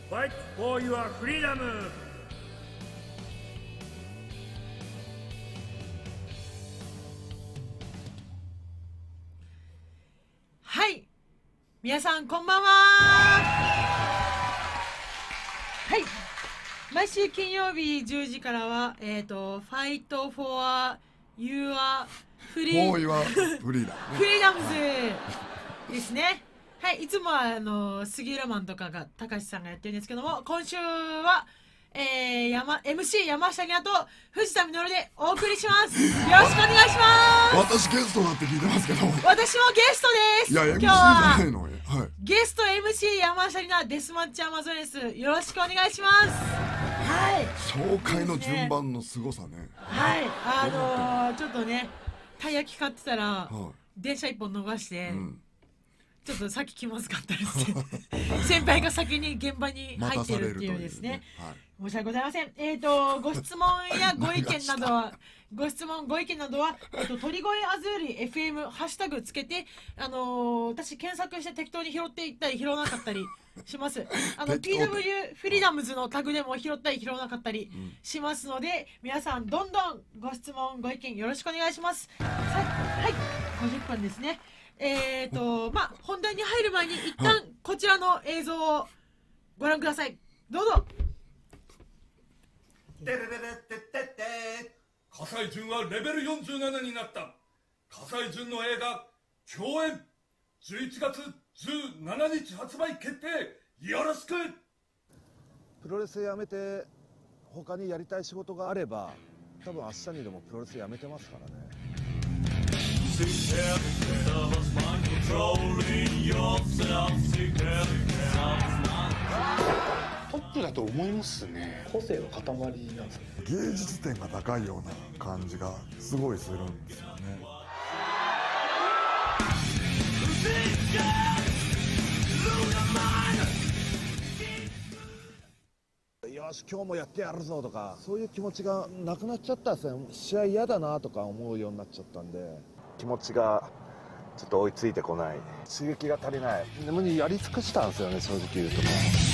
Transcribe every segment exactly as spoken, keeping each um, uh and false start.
Fight for your freedom! はい、皆さんこんばんは。はい、毎週金曜日じゅうじからはえっ、ー、と Fight for your freedom フリーダムズですね。はい、いつもはあの杉浦マンとかが高橋さんがやってるんですけども、今週は、えー、山 エムシー 山下にあと藤田実でお送りします。よろしくお願いします。 私ゲストだって聞いてますけど。 私もゲストです。 いや、エムシー じゃないの。はい、 ゲスト エムシー 山下里奈デスマッチアマゾネス、よろしくお願いします。はい、 紹介の順番のすごさね。 はい、あのー、ちょっとねたい焼き買ってたら、はい、電車一本逃して、うん、ちょっとさっき気まずかったです先輩が先に現場に入ってるっていうですね、はい、申し訳ございません。えっ、ー、とご質問やご意見などはご質問ご意見などは、えー、と鳥越アズーリ エフエム ハッシュタグつけて、あのー、私検索して適当に拾っていったり拾わなかったりします。あの ピーダブリュー フリーダムズのタグでも拾ったり拾わなかったりしますので、うん、皆さんどんどんご質問ご意見よろしくお願いします。はい、ごじゅっぷんですね。えーとまあ本題に入る前に一旦こちらの映像をご覧ください。どうぞ。 てれれれってってって葛西潤はレベルよんじゅうななになった。葛西潤の映画共演じゅういちがつじゅうしちにち発売決定。よろしく。 プロレスやめて他にやりたい仕事があれば多分明日にでもプロレスやめてますからね。 トップだと思いますね。 個性の塊なんですね。 芸術点が高いような感じがすごいするんですよね。 よし今日もやってやるぞとかそういう気持ちがなくなっちゃったんですね。試合嫌だなとか思うようになっちゃったんで気持ちがちょっと追いついてこない。刺激が足りない。でもやり尽くしたんですよね、正直言うとね。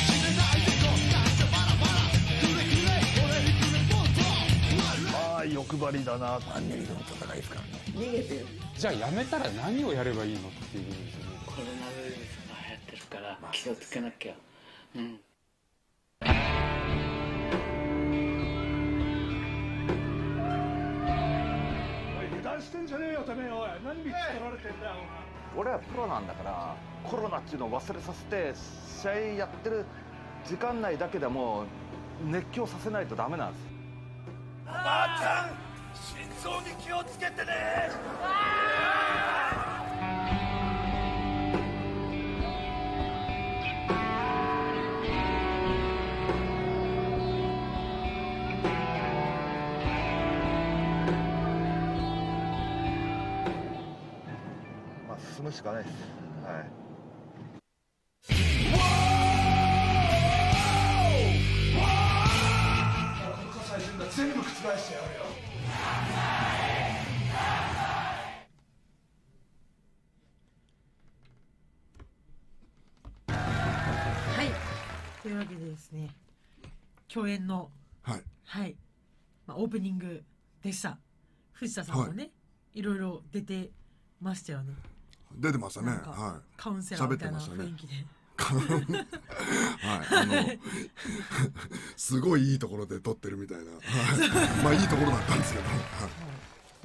まあ欲張りだな。何よりでも戦いですからね。 逃げてる。 じゃあやめたら何をやればいいのっていうですね。 コロナウイルスが流行ってるから気をつけなきゃ。うん。 してんじゃねえよてめえ。おい何見つ取られてんだよ。 俺はプロなんだからコロナっていうのを忘れさせて試合やってる時間内だけでも熱狂させないとダメなんです。 おばあちゃん心臓に気をつけてね。 進むしかないです。はい。 葛西潤が全部覆してやるよ。 はい。というわけでですね、共演のはいはい、まあ、オープニングでした。藤田さんもね、はい、いろいろ出てましたよね。 出てましたね。はい。 カウンセラーみたいな雰囲気で。 はい、あのすごいいいところで撮ってるみたいな、まあいいところだったんですけど、はい、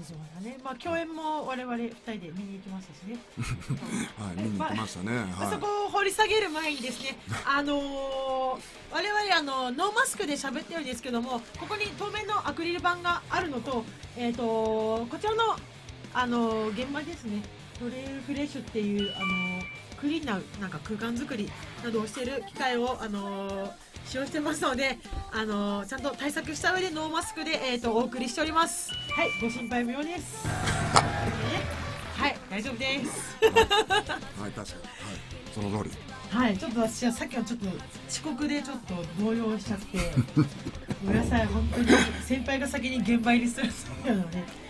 そうだね。まあ共演も我々二人で見に行きましたしね。 はい、見に行きましたね。 まあ、そこを掘り下げる前にですね、あのー、我々あのノーマスクで喋ってるんですけども、ここに透明のアクリル板があるのと、えっ、ー、とこちらのあのー、現場ですね。トレイルフレッシュっていうあのー、クリーンななんか空間作りなどをしている機械をあのー、使用してますので、あのー、ちゃんと対策した上でノーマスクでえっ、ー、とお送りしております。はい、ご心配無用です。はい、大丈夫です。 はい、確かに、はい、その通り。 はい、ちょっと私はさっきはちょっと遅刻でちょっと動揺しちゃって、ごめんなさい、本当に先輩が先に現場入りするそうなので。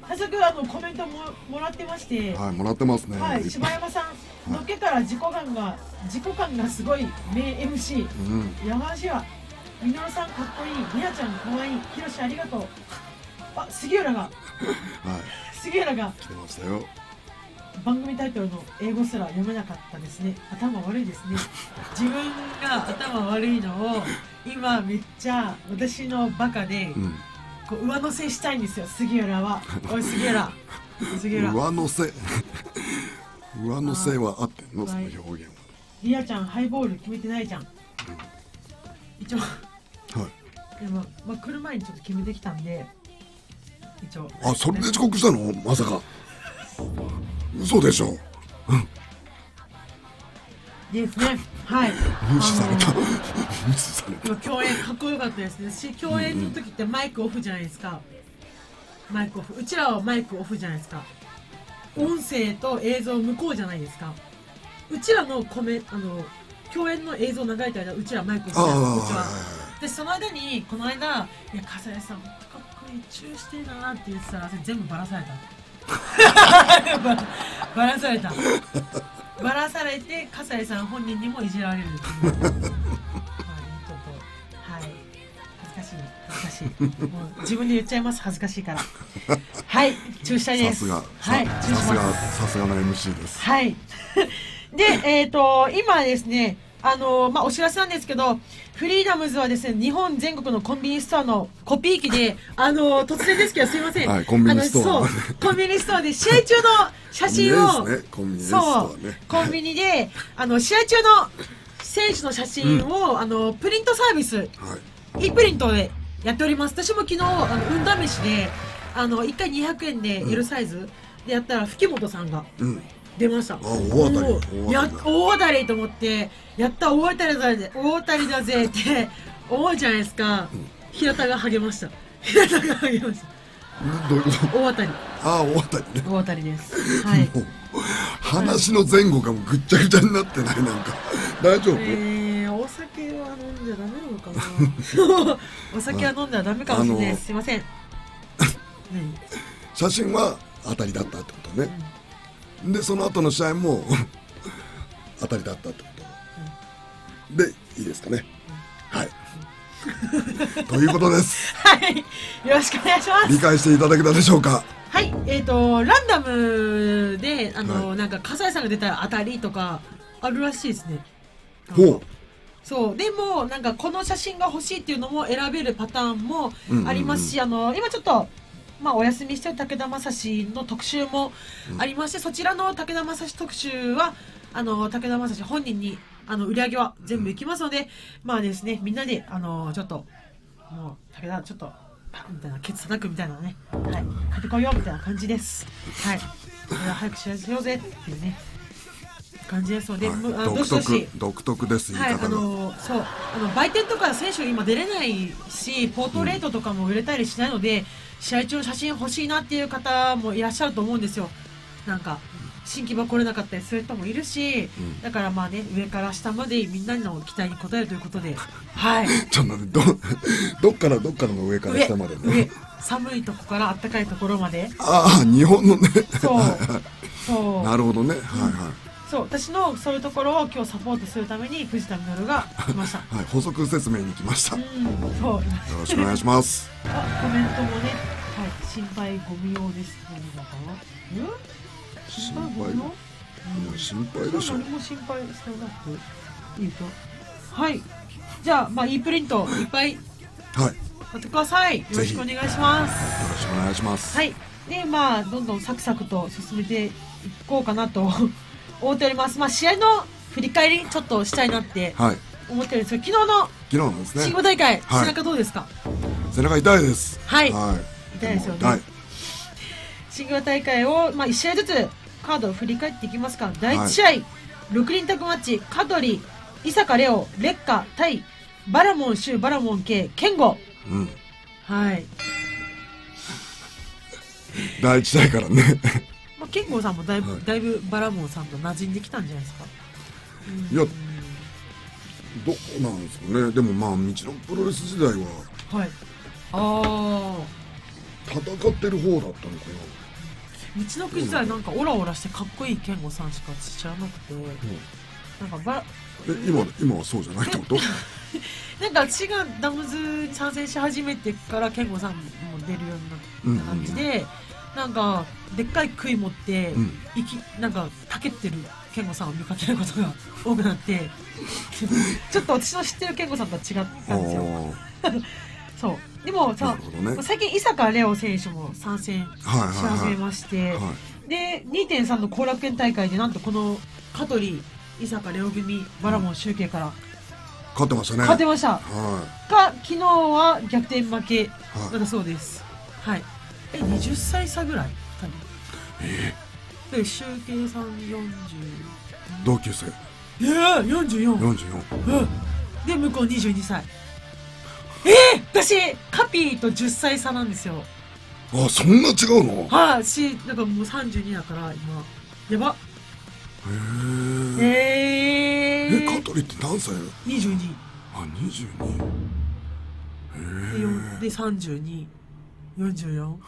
早速あのコメントももらってまして、 はい、もらってますね。 はい、 いっぱい柴山さん、のっけから自己感が自己感がすごい名 エムシー、 うん、 山梨はみのるさんかっこいい、みなちゃんかわいい、ひろしありがとう。あ、杉浦が、 はい、 杉浦が来てましたよ。 番組タイトルの英語すら読めなかったですね。頭悪いですね。自分が頭悪いのを今めっちゃ私のバカで、うん、こう上乗せしたいんですよ、杉浦は。おい杉浦、杉浦。 上乗せ上乗せはあってんの、その表現は。 リアちゃんハイボール決めてないじゃん、うん、一応はい、でも、まあ、来る前にちょっと決めてきたんで一応。 あ、それで遅刻したのまさか。嘘でしょ。 ですね。はい。 無視された。無視された。 共演かっこよかったですね。し、共演の時ってマイクオフじゃないですか。マイクオフ。うちらはマイクオフじゃないですか。音声と映像向こうじゃないですか。うちらのコメあの共演の映像流れた間、うちらマイクオフじゃないですか。うちは。でその間にこの間、いや笠井さんかっこいいチューしてるなって言ってたら全部バラされた。バ, バラされたバラされて笠井さん本人にもいじられるっていう、まあ、ちょっとはい恥ずかしい恥ずかしいもう自分で言っちゃいます、恥ずかしいから。はい注射です。 さすが、 はい、 さすがさすがの エムシー です。 はいでえっ、ー、と今ですね、あのまあ、お知らせなんですけど、フリーダムズはですね、日本全国のコンビニストアのコピー機で、あの突然ですけどすいません、 はい、コンビニストア、 そうコンビニストアで試合中の写真を、 ね、コンビニストアね、 そうコンビニであの試合中の選手の写真を、うん、あのプリントサービス、はい、e プリントでやっております。私も昨日あの運試しであのいっかいにひゃくえんで L サイズでやったら吹本さんが、うん出ました。 あ、大当たり。 や大当たりと思ってやった大当たりだぜ大当たりだぜって思うじゃないですか。うん、平田が励ました。平田が励ました。 どういうこと？ 大当たり。 あ、大当たりね。 大当たりです。はい。 話の前後がもうぐっちゃぐちゃになってないなんか大丈夫？ えー、お酒は飲んじゃダメなのかな。お酒は飲んだらダメかもしれないです。すいません。 写真は当たりだったってことね。うん、でその後の試合も当たりだったってこと、うん、でいいですかね、うん、はい、うん、ということですはいよろしくお願いします。 理解していただけたでしょうか。 はい、えーとランダムであの、 はい、 なんか笠井さんが出たら当たりとかあるらしいですね。 ほう。 そうでもなんかこの写真が欲しいっていうのも選べるパターンもありますし、うんうんうん、あの今ちょっとまあ、お休みしてる武田正史の特集もありまして、うん、そちらの武田正史特集はあの武田正史本人にあの売り上げは全部いきますので、うん、まあですねみんなであのちょっともう武田ちょっとパンみたいなケツ叩くみたいなね、はい、買ってこいよみたいな感じです。はい、早く知らせようぜっていうね感じですので、はい、あ独特独特ですはい、あのそうあの売店とか選手今出れないしポートレートとかも売れたりしないので、うん、試合中の写真欲しいなっていう方もいらっしゃると思うんですよ。なんか新規場来れなかったりする人もいるし、うん、だからまあね上から下までみんなの期待に応えるということではいちょっと待ってどどっからどっからの上から下までね上寒いとこから暖かいところまでああ日本のねそうそうなるほどね、はいはい、 そう私のそういうところを今日サポートするために藤田実が来ましたはい補足説明に来ました。うんそうよろしくお願いしますあコメントもねはい心配ご無用です何だかなうん心配の、うん、心配でしょ。 何も心配してなくいいとはいじゃあまあ e プリントいっぱいはい買ってください。よろしくお願いしますよろしくお願いします。 はいでまあどんどんサクサクと進めていこうかなと思っております。まあ試合の振り返りちょっとしたいなって思ってるんですけど、昨日の昨日のですね新語大会、 はい、 背中どうですか。 背中痛いですはい、 はい、 痛いですよね。新語大会を、まあ、いち試合ずつカードを振り返っていきますか。だいいち試合、はい、ろくにんタッグマッチ香取伊坂レオ烈火対バラモンシュバラモンK健吾、うん、はいだいいち試合からねまあ、健吾さんもだいぶ、はい、だいぶバラモンさんと馴染んできたんじゃないですか。 いやどうなんですかね。でもまあ道のプロレス時代ははいああ戦ってる方だったのかな。 うちのく時代なんかオラオラしてかっこいい健吾さんしか知らなくて、なんかばえ今今はそうじゃないってこと？ なんか私がダムズに参戦し始めてから健吾さんも出るようになった感じで、なんかでっかい杭持って、うん、いきなんかたけってる健吾さんを見かけることが多くなってちょっと私の知ってる健吾さんとは違ったんですよそうでもさ、ね、最近伊坂レオ選手も参戦し始めまして、で にてんさん の後楽園大会でなんとこの香取伊坂レオ組バラモン集計から勝ってましたね。 勝ってました、 はい、 が昨日は逆転負けだそうです。はい、えはたち差ぐらいふたり、 えー、で集計さんよんじゅう同級生えー、よんじゅうよん、 よんじゅうよん、 うん、で向こうにじゅうにさい。えー、私カピーとじゅっさい差なんですよ。 あ、そんな違うの？ はい、しなんかもうさんじゅうにだから今やば。 へえー、え香取って何歳？ にじゅうに。 あ、にじゅうに。へーでさんじゅうに、よんじゅうよん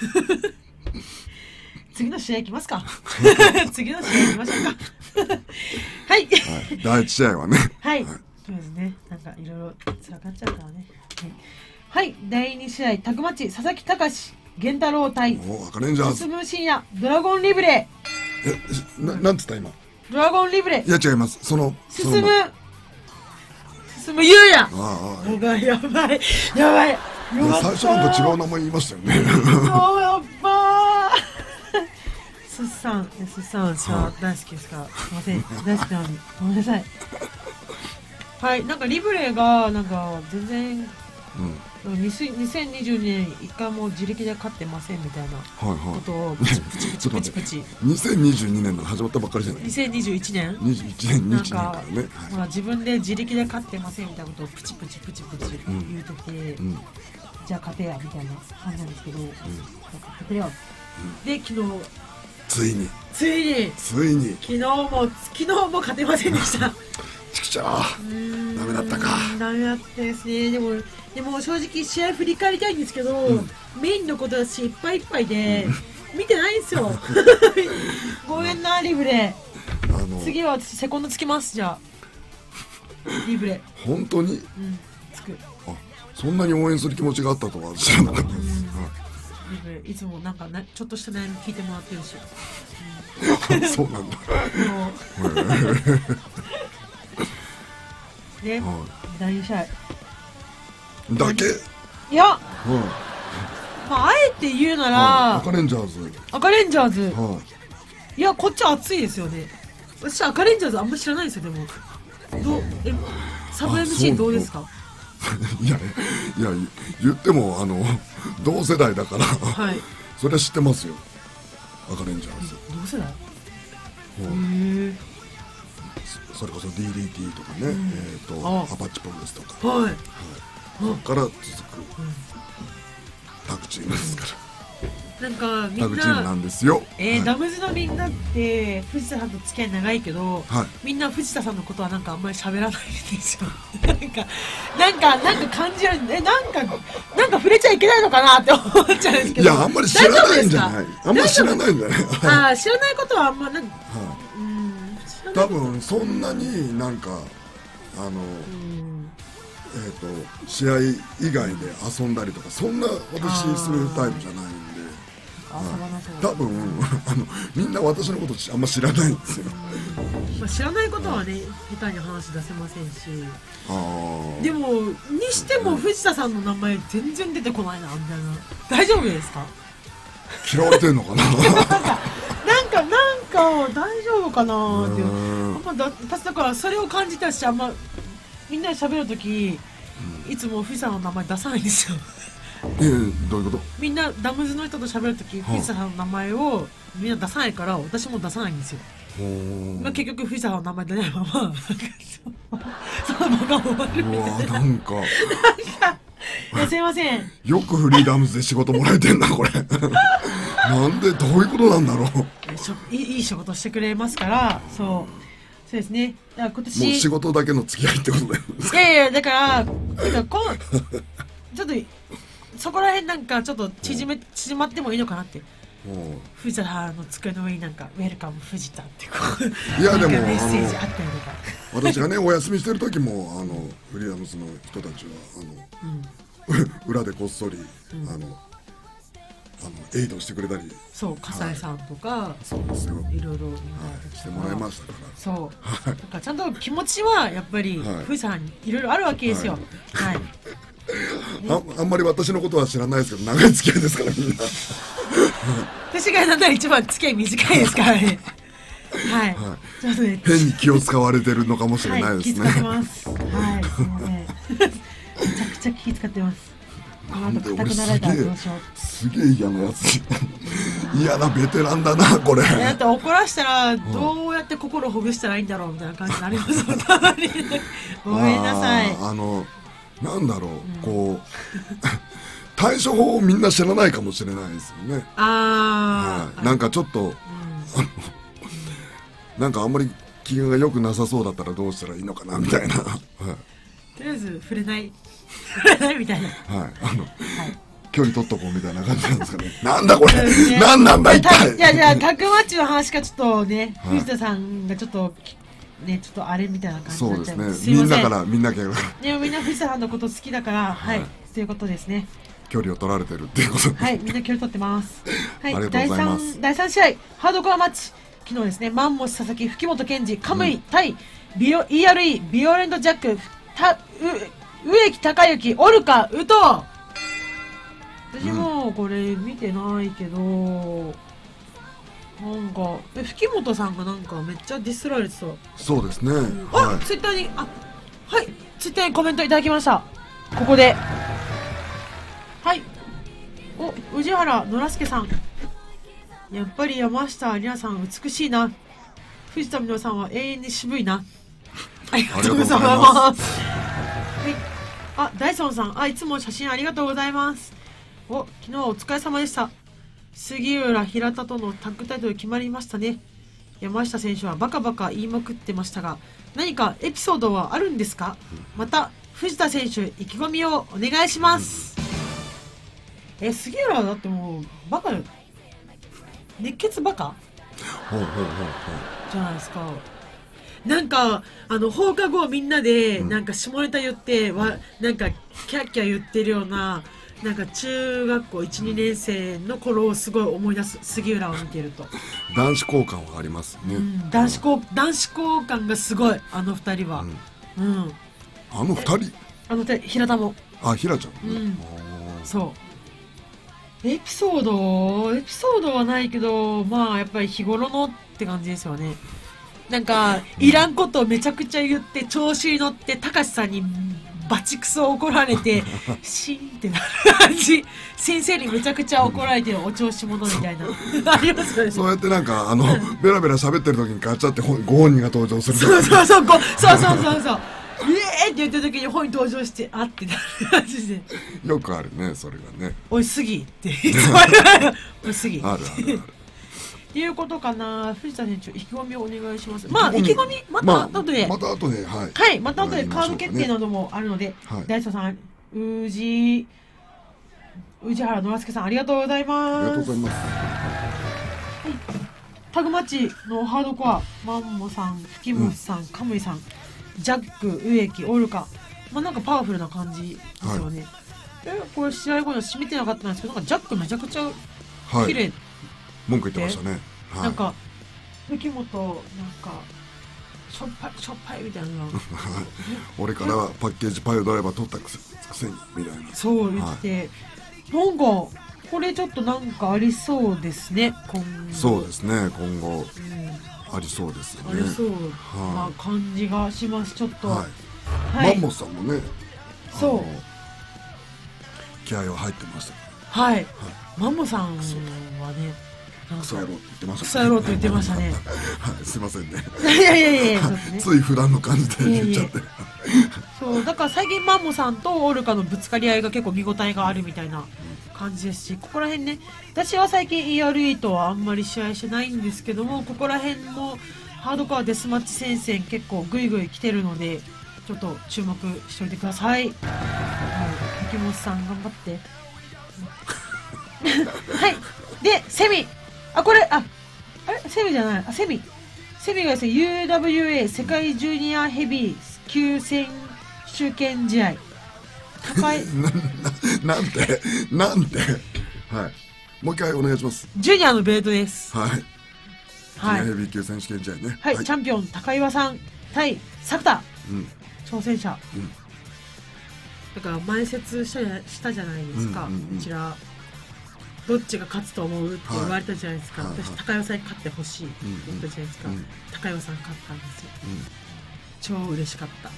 次の試合いきますか次の試合いきましょうかはい、 はい、だいいち試合はねはい、はい、そうですね、なんかいろいろ辛かっちゃうからね。はい、はい、だいに試合タッグマッチ、佐々木隆源太郎対赤レンジャーズ進む深夜ドラゴンリブレ。 えななんつった今？ ドラゴンリブレ。 いや違います、その進む進むゆうや。 ああ、 やばいやばいやばい、 最初なんか違う名前言いましたよねそうやっばーすっさん、すっさんさ、大好きですか？すいません、大好きなのにごめんなさい。はい、なんかリブレがなんか全然、うん、にせんにじゅうにねん一回も自力で勝ってませんみたいなことをプチプチプチプチプチにせんにじゅうにねんの始まったばっかりじゃない？ にせんにじゅういちねんにじゅういちねん、にじゅういちねんからね、はい、 ほら自分で自力で勝ってませんみたいなことをプチプチプチプチ言うてて、うんうん、じゃあ勝てやみたいな感じなんですけど、うん、勝てよ、うん、で昨日ついについについに昨日も昨日も勝てませんでしたちくちゃー、ダメだったか。 ダメだったですね。でもでも正直試合振り返りたいんですけど、うん、メインのことだしいっぱいいっぱいで、うん、見てないんですよごめんなリブレ、あの次は私セコンドつきます。じゃあリブレ本当に、 うん、つく。 あ、そんなに応援する気持ちがあったとは知らなかったです、 リブレいつもなんかなちょっとした悩み聞いてもらってるし、 うん、そうなんだね、はい、だいに試合だけいや、はい、まあ、あえて言うなら、 はい、赤レンジャーズ赤レンジャーズ、 はい、 いやこっちは熱いですよね。私赤レンジャーズあんま知らないんですよ。でもどうえサブ エムシー どうですか？ いやいや言ってもあの同世代だから、はい、それは知ってますよ、赤レンジャーズ。 同世代？ へえ。それこそ ディーディーティー とかね、うん、えーとアパッチポンですとか、 はい、はい、 そこから続く、うん、タッグチームですから、 なんかみんなタッグチームなんですよ。 えーはい、ダムズのみんなって藤田さんと付き合い長いけど、はい、みんな藤田さんのことはなんかあんまり喋らないんですよなんかなんかなんか感じるえなんかなんか触れちゃいけないのかなって思っちゃうんですけど。 いやあんまり知らないんじゃない？あんまり知らないんじゃない？ ああ知らないことはあんまなんか、はい、うん多分そんなになんかあの、うん、えーと試合以外で遊んだりとかそんな私するタイプじゃないんで、多分あのみんな私のことあんま知らないんですよ、 うんまあ、知らないことはね下手に話出せませんし、あでもにしても藤田さんの名前全然出てこないなみたいな。大丈夫ですか？ 嫌われてんのかななんかなんかなんか大丈夫かなって。あんまだ私だからそれを感じたし、あんまみんなで喋るとき、うん、いつも藤田の名前出さないんですよえー、どういうこと？ みんなダムズの人と喋るとき、藤田さんの名前をみんな出さないから私も出さないんですよ。まあ、結局藤田さんの名前出ないままその場が終わるみたいな。うわなんかいやすいません。 よくフリーダムズで仕事もらえてんなこれなんでどういうことなんだろう。 いいいい仕事してくれますからそうそうですね。だから今年もう仕事だけの付き合いってことだよ。 いやいやだからだからこうちょっとそこら辺なんかちょっと縮め、うん、縮まってもいいのかなって。 藤田さんの机の上になんかウェルカム藤田ってこういやでもなんかメッセージあったりとか、 私がねお休みしてる時もあのフリーダムスの人たちはあの、うん、裏でこっそり、うん、あのあのエイドしてくれたり、 そう笠井さんとか、はい、 そうですよ、 いろいろ、はい、 してもらいましたから、 そう、だからちゃんと気持ちはやっぱり、はい、藤田さんにいろいろあるわけですよ。はい。はいあ, あんまり私のことは知らないですけど長い付き合いですからみんな私がなんなら一番付き合い短いですからねはい、はい、ちょっとね変に気を使われてるのかもしれないですね、 はい、気使ってますはいすいませんめちゃくちゃ気使ってます。 なんで俺すげえすげえ嫌なやつ嫌なベテランだなこれ。 だって怒らしたらどうやって心をほぐしたらいいんだろうみたいな感じになりますもんたまにごめんなさい。 あのなんだろう、うん、こう対処法をみんな知らないかもしれないですよね。 ああ、 はい、なんかちょっと、うん、なんかあんまり機嫌が良くなさそうだったらどうしたらいいのかなみたいな、はい、 とりあえず触れない触れないみたいな、 はいあの、はい、距離取っとこうみたいな感じなんですかねなんだこれ、ね、なんなんだ一体。 いやいやタッグマッチの話がちょっとね、はい、藤田さんがちょっとね、ちょっとあれみたいな感じになっちゃいます。 そうですね。みんなからみんなから。 ね、みんな藤田さんのこと好きだから、はい、はい、ということですね。 距離を取られてるっていうこと。 はい、みんな距離取ってます。はい、 ありがとうございます。 だいさん試合ハードコアマッチ、昨日ですね、マンモス佐々木、吹本健二、カムイ、うん、対ビオ イーアールイー ビオレントジャック、たう植木孝之、オルカ、ウト。私もこれ見てないけど。なんかえ吹本さんがなんかめっちゃディスられてた。 そうですね、うん、 あ、はい、ツイッターにあはいツイッターにコメントいただきました。ここではいお宇治原野良助さん、やっぱり山下里奈さん美しいな、藤田美濃さんは永遠に渋いなありがとうございますはい、あダイソンさん、あいつも写真ありがとうございます。お昨日お疲れ様でした。杉浦平田とのタッグタイトル決まりましたね。山下選手はバカバカ言いまくってましたが、何かエピソードはあるんですか？また藤田選手意気込みをお願いします。え杉浦だってもうバカ熱血バカじゃないですか。なんかあの放課後みんなでなんか下ネタ言ってわなんかキャッキャ言ってるような、なんか中学校いち、にねん生の頃をすごい思い出す、杉浦を見てると男子交換はありますね、 うん、男子交男子交換がすごいあの二人は、うんうん、 あの二人あの二人平田もあ平ちゃん、ね、うん、 そうエピソードエピソードはないけど、まあやっぱり日頃のって感じですよね。なんかいらんことをめちゃくちゃ言って調子に乗って高橋さんにバチクソ怒られてシーンってなる感じ、先生にめちゃくちゃ怒られてるお調子者みたいなありますよね。 そうやってなんかあのベラベラ喋ってる時にガチャってご本人が登場する。 そうそうそうそうそうそうそうえーって言った時に本人登場してあってなる感じでよくあるねそれがね。 おい杉っていつもあるおい杉あるあるあるっていうことかな。藤田選手意気込みをお願いします。まあ意気込みまた後で、 まあ、また後ではい、 はい、また後でカード決定などもあるので、はい、大佐さん宇治宇治原野良助さんありがとうございます。 ありがとうございます。 はい、タグマッチのハードコアマンモさん吹本さん、うん、カムイさんジャック植木オルカ、まあなんかパワフルな感じですよね、はい、えこれ試合後には締めてなかったんですけど、なんかジャックめちゃくちゃ綺麗、はい、 文句言ってましたね、 はい、なんか吹本なんかしょっぱいしょっぱいみたいな俺からはパッケージパイオドライバー取ったくせにみたいなそう言ってて、はい、なんかこれちょっとなんかありそうですね今後。 そうですね今後、うん、ありそうですよね。 ありそうな感じがしますちょっと、 はいはい、マンモスさんもねそう気合は入ってましたはい、はい、マンモさんはねクソ野郎って言ってましたね。 クソ野郎って言ってましたねはい、すいませんね。 いやいやいや、ね、 つい普段の感じで言っちゃって。 そうだから最近マンモさんとオルカのぶつかり合いが結構見応えがあるみたいな感じですし、ここら辺ね、私は最近 イーアールイー とはあんまり試合してないんですけども、ここら辺もハードコアデスマッチ戦線結構グイグイ来てるので、ちょっと注目しておいてください。はい、竹本さん頑張って。はい。 でセミ、あこれああれセミじゃない、あセミセミがですね ユーダブリューエー 世界ジュニアヘビー級選手権試合高いな, な, なんてなんてはいもう一回お願いします。 ジュニアのベルトです。 はい、 はい、 ジュニアヘビー級選手権試合ね。 はい、はい、チャンピオン高岩さん対作田、うん、挑戦者、うん、だから前説したしたじゃないですか、うんうんうん、こちらどっちが勝つと思うって言われたじゃないですか、はい、私高岩さんに勝ってほしいって言ったじゃないですか、うんうん、高岩さん勝ったんですよ、うん、超嬉しかった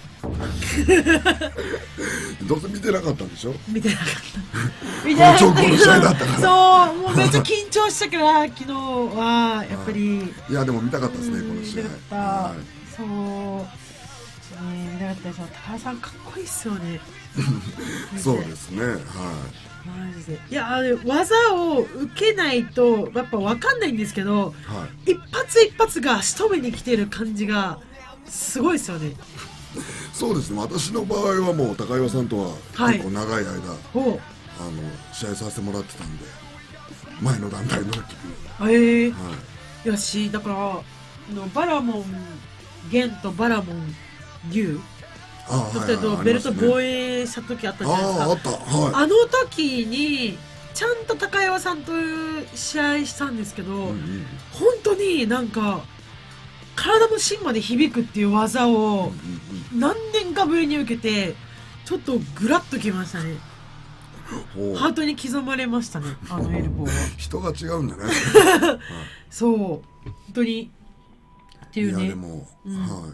どうせ見てなかったんでしょ。 見てなかった見てなかったけどそうもうめっちゃ緊張したから昨日はやっぱりいやでも見たかったですねこの試合。 見たかった、はい、そうね見たかったですよ。高橋さんかっこいいっすよねそうですね、はい、 マジでいやあれ技を受けないとやっぱ分かんないんですけど、はい、一発一発が仕留めに来てる感じがすごいですよね。 そうですね、私の場合はもう高岩さんとは結構長い間、はい、あの試合させてもらってたんで前の団体の時にええー、はい、よしだからのバラモンゲンとバラモン牛ああ、はいはい、ベルト防衛した時あったじゃないですか。 あ, あ, った、はい、 あの時にちゃんと高岩さんと試合したんですけど、うんうん、本当になんか体の芯まで響くっていう技を何年かぶりに受けてちょっとグラッときましたね。ハートに刻まれましたねあのエルボーは人が違うんじゃないそう本当にっていうね。 いやでも、うん、はい、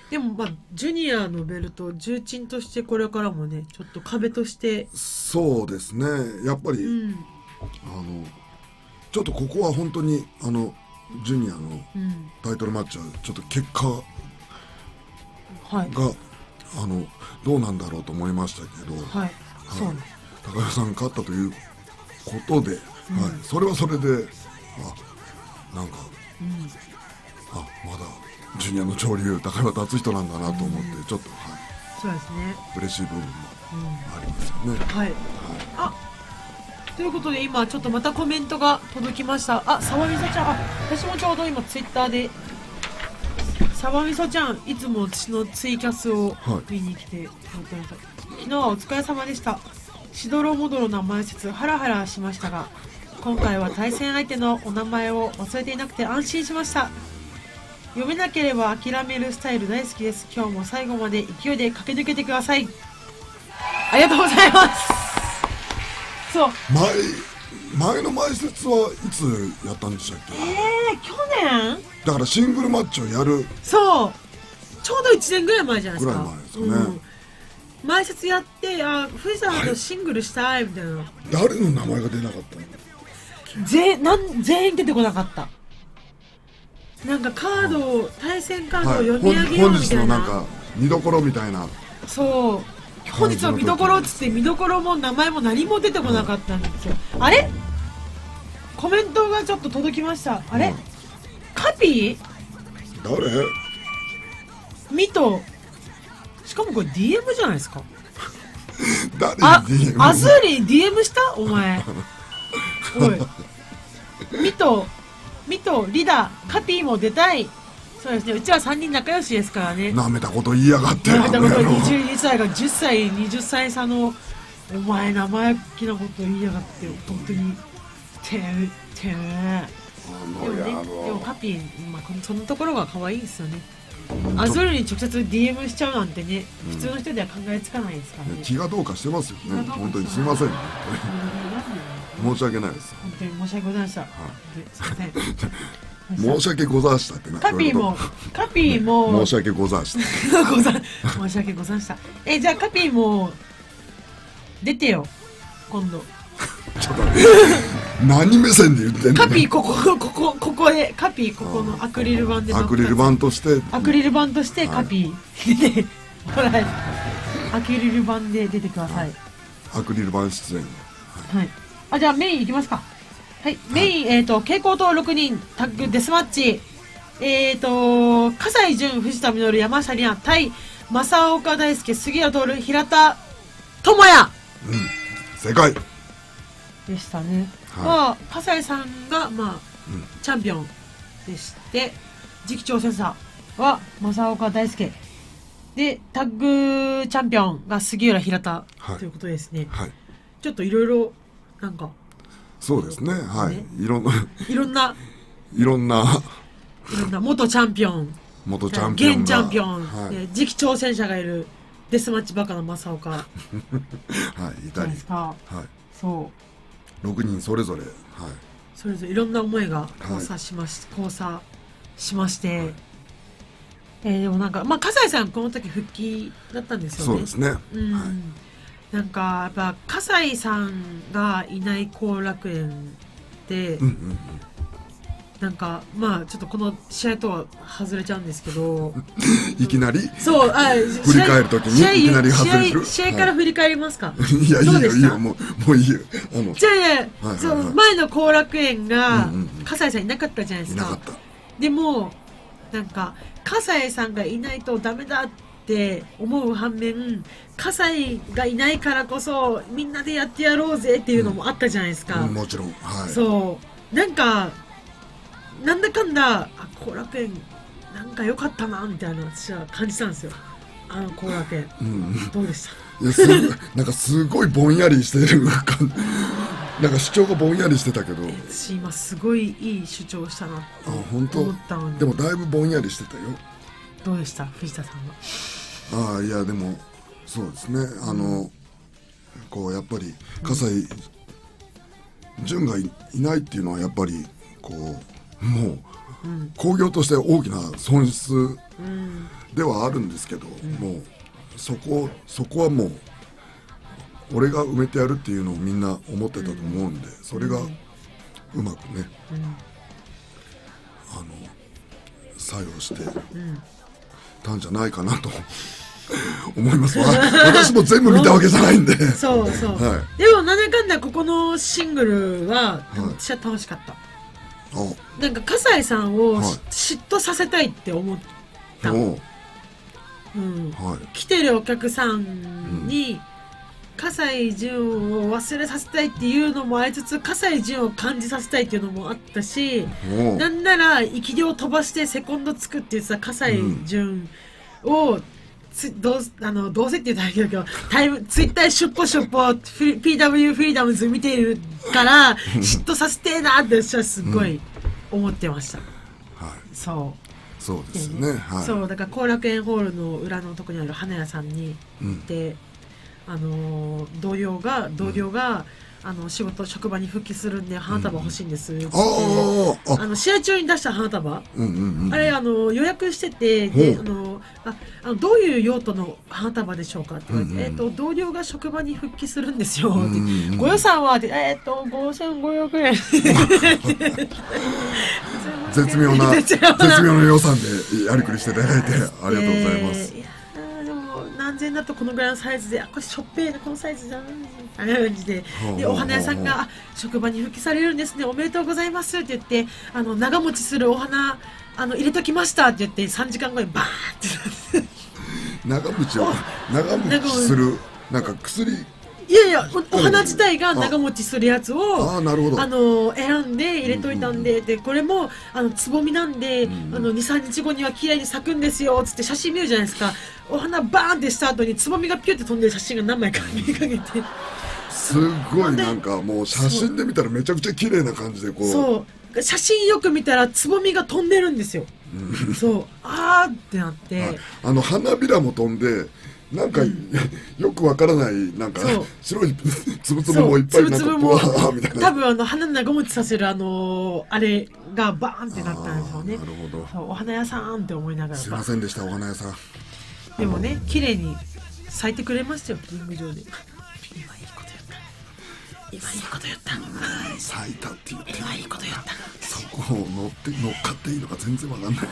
でもまあジュニアのベルト重鎮としてこれからもねちょっと壁としてそうですねやっぱり、うん、あのちょっとここは本当にあのジュニアのタイトルマッチはちょっと結果が、はい、あのどうなんだろうと思いましたけど、はいはい、そうね、高橋さん勝ったということで、うん、はい、それはそれであなんか、うん、あまだジュニアの潮流高岩達人なんだなと思って、うん、ちょっと、はい、 そうですね嬉しい部分もありますよね、うん、はい、はい、 あということで今ちょっとまたコメントが届きました。あ、沢みそちゃん、あ、私もちょうど今ツイッターで沢みそちゃんいつも私のツイキャスを見に来てくれてました、はい、昨日はお疲れ様でした。しどろもどろな前説ハラハラしましたが今回は対戦相手のお名前を忘れていなくて安心しました。読めなければ諦めるスタイル大好きです。今日も最後まで勢いで駆け抜けてください。ありがとうございます。そう前, 前の前説はいつやったんでしたっけ。 えー、去年だからシングルマッチをやるそうちょうどいちねんぐらい前じゃないですか。 ぐらい前ですよね、うん、 前説やってあ藤田とシングルしたいみたいな、はい、 誰の名前が出なかったの。 ぜなん全員出てこなかった。なんかカードを、はい、対戦カードを読み上げようみたいな、はい、本日のなんか見どころみたいな。 そう本日の見どころっつって見どころも名前も何も出てこなかったんですよ、うん、あれコメントがちょっと届きました。あれ、うん、カピー誰ミトしかもこれ ディーエム じゃないですか誰にあディーエムアズーリに ディーエム したお前おいミトミトリダカピーも出たい。そうですね、うちはさんにん仲良しですからね。 なめたこと言いやがってなめたことにじゅうにさいがじゅっさいにじゅっさい差のお前生意気なこと言いやがって本当にてめてめでもねでもカピー、まあ、そのところが可愛いですよね。アズールに直接 ディーエム しちゃうなんてね、うん、普通の人では考えつかないですからね。 気がどうかしてますよね本当に。すいません申し訳ないです。 本当に申し訳ございました、はい、すいません申し訳ござしたってな。 カピーもカピーも申し訳ござしたござ申し訳ござしたえじゃあカピーも出てよ今度ちょっと何目線で言ってんの。 カピーここここここでカピーここのアクリル板でアクリル板としてアクリル板としてカピー出てほらアクリル板で出てください。 アクリル板出演はい、あじゃあメインいきますか。はい、メイン、えっ、ー、と、蛍光灯ろくにん、タッグデスマッチ、えっ、ー、と、葛西潤、藤田実、山下里奈、対、正岡大輔、杉谷徹、平田智也。 うん、正解。 でしたね。 は葛西さんがまあ、 うん、 チャンピオンでして、次期挑戦者は正岡大輔で、タッグチャンピオンが杉浦平田、はい、ということですね。はい、ちょっといろいろなんかそうですね。はい。ね、いろんないろんないろんな。 いろんな元チャンピオン、 元チャンピオン、 現チャンピオン、はい、次期挑戦者がいるデスマッチバカな正岡、はい、 いたり、 はい、そうろくにんそれぞれ、はい、 それぞれいろんな思いが交差しまし、はい、交差しまして、はい、えー、でもなんかまあ葛西さんこの時復帰だったんですよね。 そうですね。 うん、はい、なんかやっぱ葛西さんがいない後楽園で。うんうんうん、なんかまあちょっとこの試合とは外れちゃうんですけどいきなりそうあ振り返るときにいきなり外れる試合から振り返りますか、 はい、いやいいよいいよもうもういいよあのじゃあいや、はい、そう、前の後楽園が葛西さんいなかったじゃないですか。 いなかった。 でもなんか葛西さんがいないとダメだって思う反面、葛西がいないからこそみんなでやってやろうぜっていうのもあったじゃないですか、 うんうん、もちろん、はい、 そうなんかなんだかんだ後楽園なんか良かったなみたいな私は感じたんですよ、あの後楽園、うん、どうでした？ いやすなんかすごいぼんやりしてる感なんか主張がぼんやりしてたけど、 私今すごいいい主張したなって思ったのに。 でもだいぶぼんやりしてたよ。 どうでした藤田さんは？ああいやでもそうですね、あの、うん、こうやっぱり葛西潤が い, いないっていうのはやっぱりこうもう興行として大きな損失ではあるんですけど、うん、もうそこそこはもう俺が埋めてやるっていうのをみんな思ってたと思うんで、それがうまくね、うん、あの作用してたんじゃないかなと思います。私も全部見たわけじゃないんでそうそう、はい、でもなんだかんだここのシングルは私は楽しかった、はい、なんか葛西さんを、はい、嫉妬させたいって思った、うんはい、来てるお客さんに、うん、葛西潤を忘れさせたいっていうのもありつつ葛西潤を感じさせたいっていうのもあったし、なんなら生き量を飛ばしてセコンドつくって言ってた葛西潤を、うんつどうあのどうせって言ったらいいけどタイムツイッターしょっぽしょっぽ ピーダブリュー フリーダムズ見ているから嫉妬させてえなって私はすごい思ってました、はい、そうそうですね、はい、 そうだから後楽園ホールの裏のとこにある花屋さんに行って、うん、あの同僚が同僚が、うん、あの仕事職場に復帰するんで花束欲しいんですって、うん、ああの試合中に出した花束、うんうんうん、あれあの予約しててで、あのああのどういう用途の花束でしょうかって言われて、うんうん、えーと、同僚が職場に復帰するんですよって、うんうん、ご予算はってえーとごせんごひゃくえん絶妙な絶妙な予算でやりくりしていただいてありがとうございます、えー何千だとこのぐらいのサイズで、あこれしょっぺーなこのサイズじゃんあれ感じで、でお花屋さんが職場に復帰されるんですねおめでとうございますって言ってあの長持ちするお花あの入れときましたって言ってさんじかんごにバーって長持ちを長持ちするなんか薬いやいや お, お花自体が長持ちするやつをあ, あ, なるほどあの選んで入れといたんで、うんうん、でこれもあのつぼみなんで、うん、あの にさんにちごには綺麗に咲くんですよつって写真見るじゃないですか。お花バーンってした後につぼみがピュって飛んでる写真が何枚か見かけてすごいなんかもう写真で見たらめちゃくちゃ綺麗な感じでこうそう写真よく見たらつぼみが飛んでるんですよ、うん、そうあーってなって、はい、 あの花びらも飛んでなんか、うん、よくわからないなんか白いつぶつぶもいっぱいなんかつぶつぶもみたいな多分あの花長持ちさせるあのー、あれがバーンってなったんでしょうね。 なるほど。 そうお花屋さんって思いながらすいませんでしたお花屋さんでもね綺麗に咲いてくれましたよリング上で。今いいこと言った今いいこと言った咲いたって言って今いいこと言ったそこを乗って乗っかっていいのか全然わかんない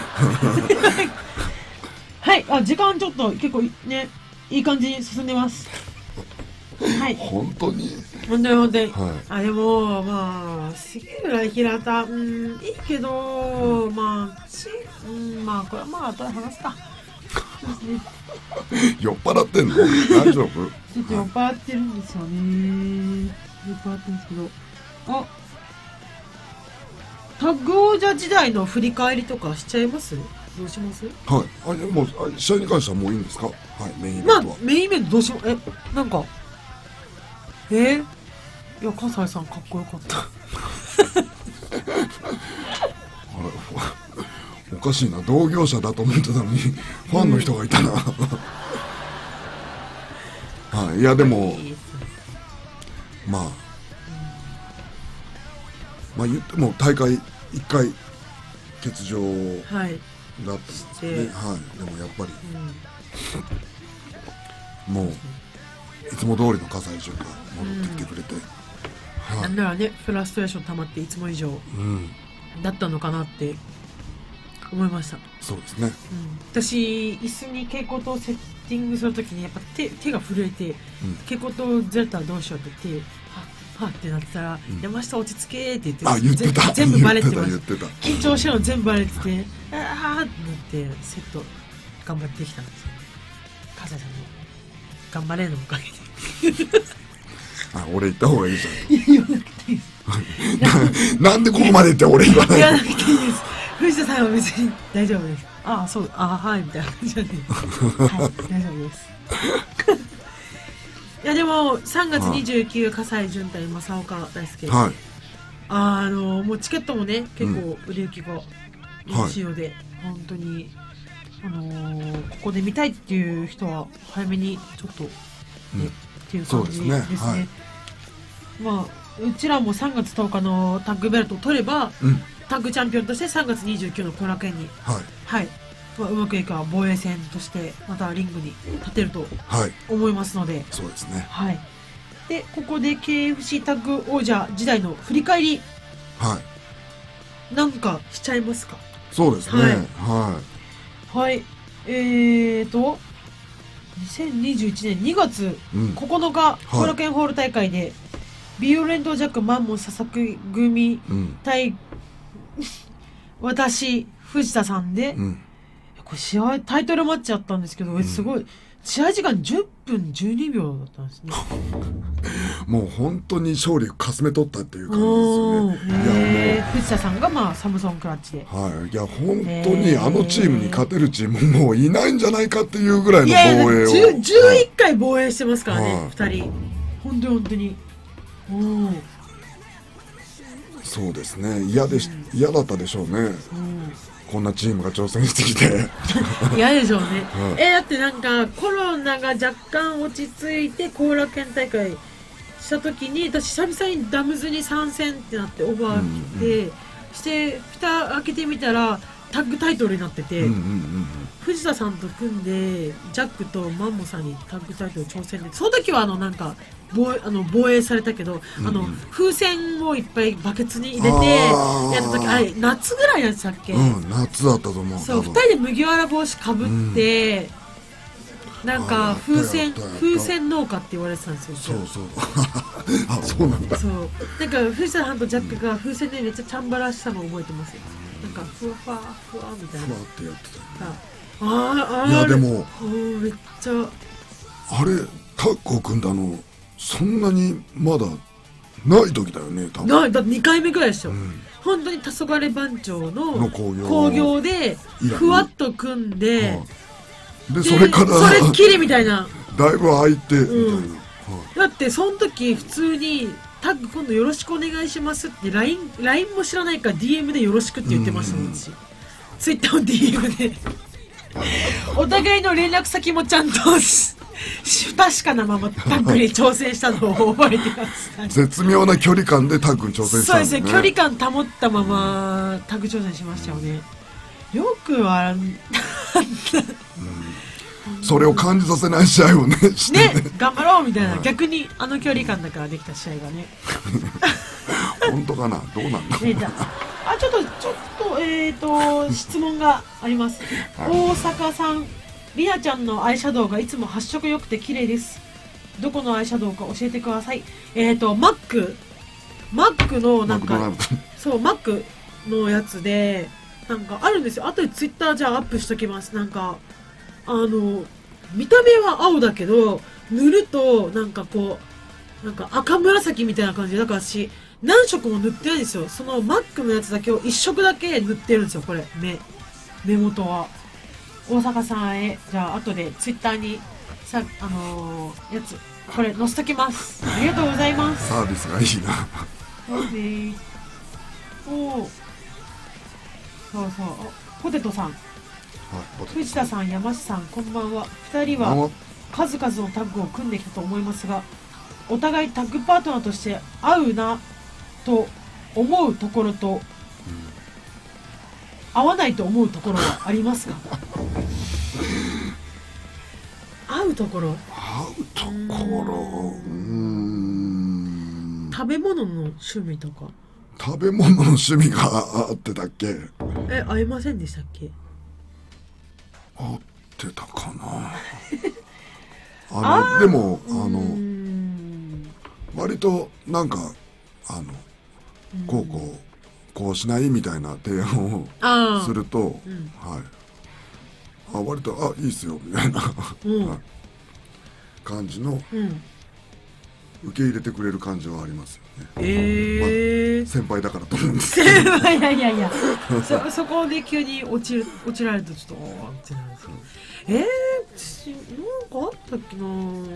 はい、あ時間ちょっと結構ねいい感じに進んでます。はい。 本当に。 本当に本当に。はい、あでもまあ杉浦平田うんいいけど、うん、まあちうんまあこれはまあ後で話すか。 酔っ払ってんの？大丈夫？ ちょっと酔っ払ってるんですよね。酔っ払ってるんですけど。 あタッグ王者時代の振り返りとかしちゃいます？どうします？ はい。あ、いやもうあ試合に関してはもういいんですか？はい、メインイベントまあは。 メインイベントどうしよう。えなんかえー、いや笠井さんかっこよかったあれおかしいな、同業者だと思ってたのにファンの人がいたな、はい、いやでもまあ、まあ言っても大会いっかい欠場はいがあったんですよね、はい、でもやっぱり、うん、もういつも通りの葛西潤が戻ってきてくれて、うんはい、 なんならねフラストレーション溜まっていつも以上だったのかなって思いました。 そうですね、うん、 私椅子に蛍光灯セッティングするときにやっぱ 手, 手が震えて、うん、蛍光灯ずれたらどうしようって手はっはっってなってたら、うん、山下落ち着けって言ってあ言ってた全部バレてました。 緊張してるの全部バレててああってなってセット頑張ってきたんですよ。笠井さんの頑張れのおかげであ、俺言った方がいいじゃん。 言わなくていいですな, なんでここまで言って俺言わない言わなくていいです。藤田さんは別に大丈夫です。ああそうああはいみたいな感じなんで、はい、大丈夫ですいやでもさんがつにじゅうくにち葛西潤対正岡大輔、はい、あのもうチケットもね結構売れ行きがよろしいので、はい、本当にあのー、ここで見たいっていう人は早めにちょっと、ねうん、っていう感じですね。ですね、はい、まあうちらもさんがつとおかのタッグベルトを取れば、うん、タッグチャンピオンとしてさんがつにじゅうくにちの後楽園に、はいはいまあ、うまくいくは防衛戦としてまたリングに立てると思いますので、はい、 そうですね、 はい、でここで ケーエフシー タッグ王者時代の振り返り、 はい、 なんかしちゃいますか？ そうですね、はいはいはい、えーとにせんにじゅういちねんにがつここのか、後楽園ホール大会でビオレントジャックマンモン佐々木組対、うん、私藤田さんで、うん、これ試合タイトルマッチあったんですけど、うん、すごい試合時間じゅっぷんじゅうにびょうだったんですねもう本当に勝利をかすめ取ったっていう感じですよね。いやもう藤田さんがまあサムソンクラッチで、 はい、いや本当にあのチームに勝てるチームもういないんじゃないかっていうぐらいの防衛を、 いやいやじゅういっかい防衛してますからね、はい、ふたり本当に本当におそうですね、嫌でし、うん、嫌だったでしょうね、うん、こんなチームが挑戦してきて嫌でしょうね、はい、えだってなんかコロナが若干落ち着いて後楽園大会した時に私久々にダムズに参戦ってなってオファー来て、うんうん、して蓋開けてみたらタッグタイトルになってて、うんうんうん、藤田さんと組んでジャックとマンモさんにタッグタイトル挑戦で、その時はあのなんか防 衛, あの防衛されたけど、うん、あの風船をいっぱいバケツに入れてやった時あれ夏ぐらいやってたっけ、 うん、夏だったと思う。 そうふたりで麦わら帽子かぶって、うん、なんか風船風船農家って言われてたんですよ。 そうそうあそうなんだ。 そうなんか藤田さんとジャックが風船でめっちゃチャンバラしたのを覚えてますよ。なんかふわふわふわみたいなふわってやってた、ね、 ああいやでもめっちゃあれタッグを組んだのそんなにまだない時だよね多分。 ないだってにかいめぐらいでしたよ、うん、本当に黄昏番長の興行でふわっと組んで、はあ、でそれからそれっきりみたいなだいぶ空いてみたいな、 うんはあ、だってその時普通にタッグ今度よろしくお願いしますって ライン, ラインも知らないから ディーエム でよろしくって言ってましたもん、私ツイッターの ディーエム でお互いの連絡先もちゃんと不確かなままタッグに挑戦したのを覚えてます、ね、 絶妙な距離感でタッグに挑戦したんですね。 そうですね、距離感保ったままタッグ挑戦しましたよね。よくはそれを感じさせない試合をねしてね、 ね頑張ろうみたいな、はい、逆にあの距離感だからできた試合がね本当かな、どうなんだろうあちょっとちょっとえっ、ー、と質問があります、はい、大阪さん、りなちゃんのアイシャドウがいつも発色良くて綺麗です。どこのアイシャドウか教えてください。えっ、ー、とマックマックのなんかそうマックのやつでなんかあるんですよ。後でツイッターじゃあアップしときます。なんかあの見た目は青だけど塗るとなんかこうなんか赤紫みたいな感じだからし何色も塗ってないんですよ。そのマックのやつだけを一色だけ塗ってるんですよ。これ目目元は。大阪さんへじゃあ後でツイッターにさあのー、やつこれ載せときます。ありがとうございます。 サービスがいいな。 そうです。おお。そうそう。ポテトさん。藤田さん、山下さん、こんばんは。二人は数々のタッグを組んできたと思いますが、お互いタッグパートナーとして合うなと思うところと、うん、合わないと思うところはありますか？合うところ。 合うところ。うーん。 食べ物の趣味とか。 食べ物の趣味があってたっけ？ え、合いませんでしたっけ？ 合ってたかな。あのでもあの割となんかあのこうこうこうしないみたいな提案をすると、うん、はい。あ割とあいいっすよみたいな、うんはい、感じの、うん、受け入れてくれる感じはありますよね。えーまあ、先輩だからと思うんですけど。 いやいやいやいやそ, そこで急に落ちる落ちられるとちょっとおーってなるんですけど、えー、なんかあったっけな。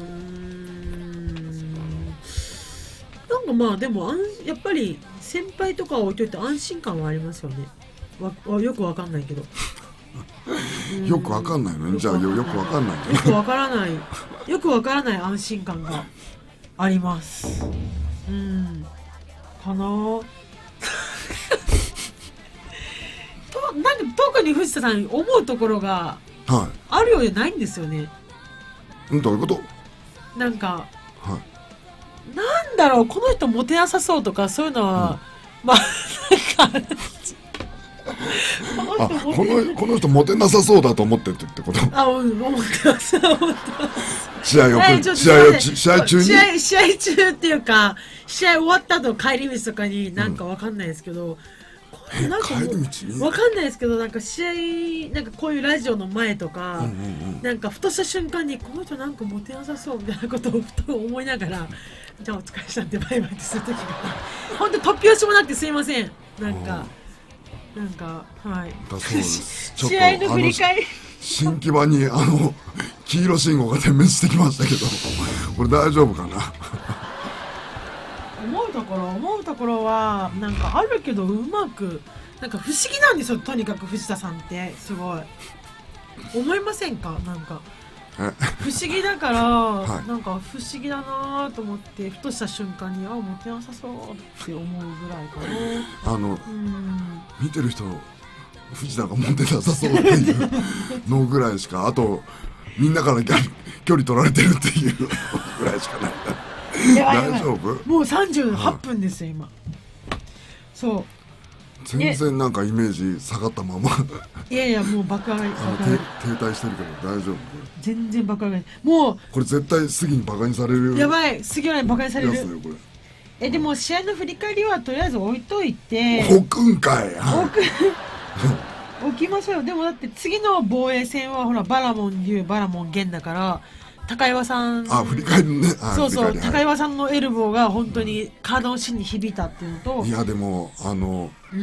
なんかまあでもあんやっぱり先輩とか置いといて安心感はありますよね。わよくわかんないけど。 よくわかんないのね。じゃあよくわかんない。 よくわからない。よくわからない安心感があります。うん。かな。となんか特に藤田さん思うところがあるようでないんですよね。 うん、どういうこと？ なんか、はい、なんだろうこの人モテなさそうとかそういうのは、うん、まあなんか。 あこのこの人モテなさそうだと思ってるってこと？ あ、思ってます。思ってます。 試合を試合を試合中に試合試合中っていうか試合終わった後帰り道とかになんかわかんないですけど、 うん、なんか帰り道にわかんないですけどなんか試合なんかこういうラジオの前とか、うんうんうん、なんかふとした瞬間にこの人なんかモテなさそうみたいなことをふと思いながらじゃあお疲れしたんでバイバイってする時が本当突拍子もなくてすいませんなんか。なんかはい。 だそうです。 試合の振り返り。 新木場にあの黄色信号が点滅してきましたけど、これ大丈夫かな。 思うところ思うところはなんかあるけどうまくなんか不思議なんですよ。とにかく藤田さんってすごい思いませんか？なんか不思議だから、はい、なんか不思議だなと思ってふとした瞬間にあモテなさそうって思うぐらいかな。 あの、うん、見てる人藤田がモテなさそうっていうのぐらいしかあとみんなから距離取られてるっていうぐらいしかない。大丈夫？ もうさんじゅうはっぷんですよ、はい、今。そう全然なんかイメージ下がったままいやいやもう爆上がり停滞してるけど大丈夫？ 全然爆上がりもうこれ絶対杉にバカにされるやばい杉はバカにされるえでも試合の振り返りはとりあえず置いといて置くんかい置く置きましょうよ。でもだって次の防衛戦はほらバラモン龍バラモン玄だから高岩さんあ振り返るねそうそう、高岩さんのエルボーが本当に体の芯に響いたっていうのといやでもあの、うん、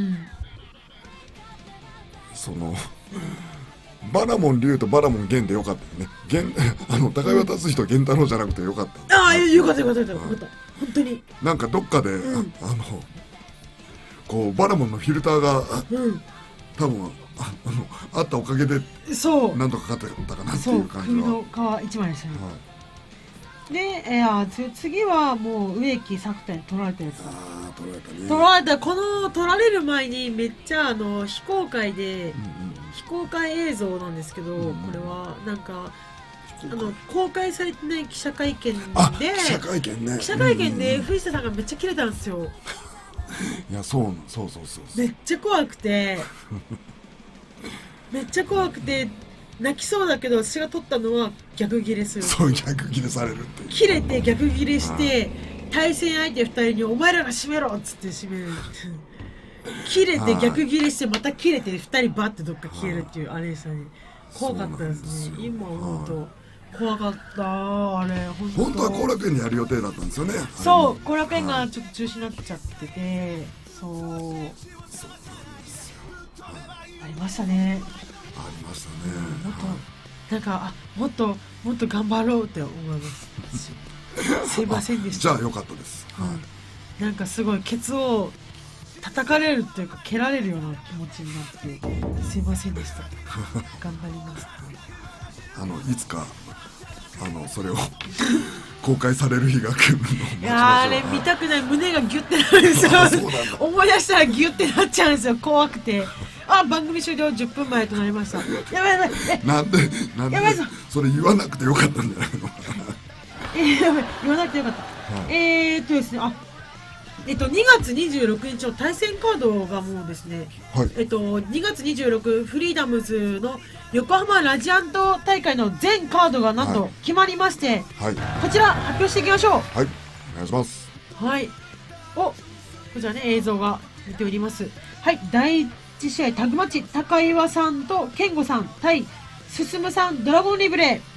そのバラモン龍とバラモン玄でよかったよね。玄あの高岩達人玄太郎じゃなくてよかった、 ああよかったよかったよかったよかった本当になんかどっかで、うん、あ, あのこうバラモンのフィルターが、うん、多分あ, あのあったおかげでそうなんとかかってたかなっていう感じは首の皮一枚でしたね、はい、で、えー、次はもう植木作田に取られてるやつだあ取られたね取られたこの取られる前にめっちゃあの非公開で、うんうん、非公開映像なんですけど、うんうん、これはなんかあの公開されてない記者会見で記者会見ね記者会見で藤田さんがめっちゃキレたんですよいやそうそうそうそうめっちゃ怖くてめっちゃ怖くて泣きそうだけど私が撮ったのは逆ギレするそう逆ギレされるって切れて逆ギレして対戦相手ふたりにお前らが締めろっつって締める切れて逆ギレしてまた切れてふたりバッてどっか消えるっていうあれでしたね怖かったですね今思うと怖かったあれ。 本当は後楽園でやる予定だったんですよね。 そう後楽園がちょっと中止になっちゃってて、そうありましたね。 ありましたね。 もっとなんかあもっともっと頑張ろうって思いますすいませんでした。 じゃあよかったです、はい、 なんかすごいケツを叩かれるというか蹴られるような気持ちになってすいませんでした頑張りますあのいつかあのそれを公開される日が来るのを待ちましょう。 いやあれ見たくない。胸がギュッてなるんですよ思い出したらギュッてなっちゃうんですよ。怖くて。あ番組終了じゅっぷんまえとなりました。やばいやばい。えなんでなんでやばいぞ。 それ言わなくてよかったんじゃないのえー、やばい言わなくてよかった、はい、えーっとですねあえっとにがつにじゅうろくにちの対戦カードがもうですね、はい、えっとにがつにじゅうろくフリーダムズの横浜ラジアント大会の全カードがなんと決まりまして、はい、こちら発表していきましょう。 はいお願いします。 はいおこちらね映像が出ております。はいだいいち試合タグマッチ高岩さんと健吾さん対進さんドラゴンリブレイ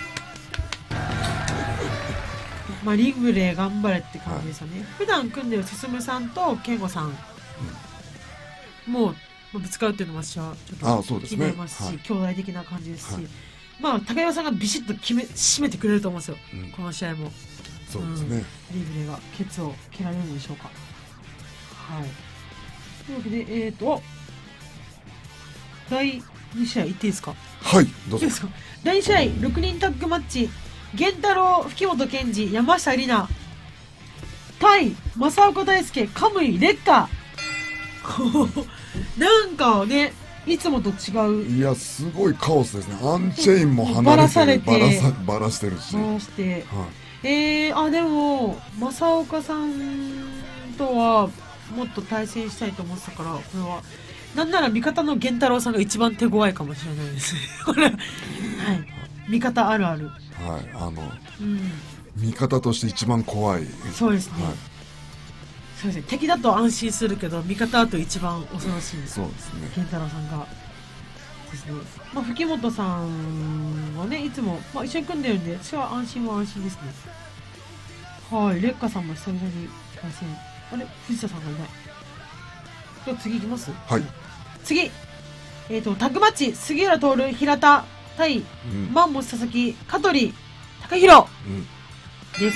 まあ、リブレ頑張れって感じですよね、はい、普段組んでる進さんと健吾さん、うん、もうぶつかるっていうのも私はちょっと気になりますし、ねはい、兄弟的な感じですし、はい、まあ高岩さんがビシッと決め締めてくれると思うんですよ、うん、この試合もそうですね、 うん、リブレがケツを蹴られるんでしょうか。はいというわけでえーとだいに試合いっていいですか。 はいどうぞ。 だいに試合ろくにんタッグマッチ源太郎、吹本健二、山下里奈対正岡大輔、カムイ、烈火なんかねいつもと違う。 いやすごいカオスですね。アンチェインも離れてバラされてバラさバラしてるしバラして、はい、えー、あでも正岡さんとはもっと対戦したいと思ってたからこれはなんなら味方の源太郎さんが一番手強いかもしれないですこれはい味方あるある。 はい、あの、 うん、 味方として一番怖い。 そうですね、はい、そうですね。敵だと安心するけど味方だと一番恐ろしい。 そうですね健太郎さんがですね、まあ、吹本さんはねいつも、まあ、一緒に組んでるんで私は安心は安心ですね。はい烈火さんも久々に対戦。あれ藤田さんがいない。じゃあ次いきます。 はい次えっ、ー、とタッグマッチ杉浦徹平田対、うん、マンモス佐々木香取高弘、うん、です。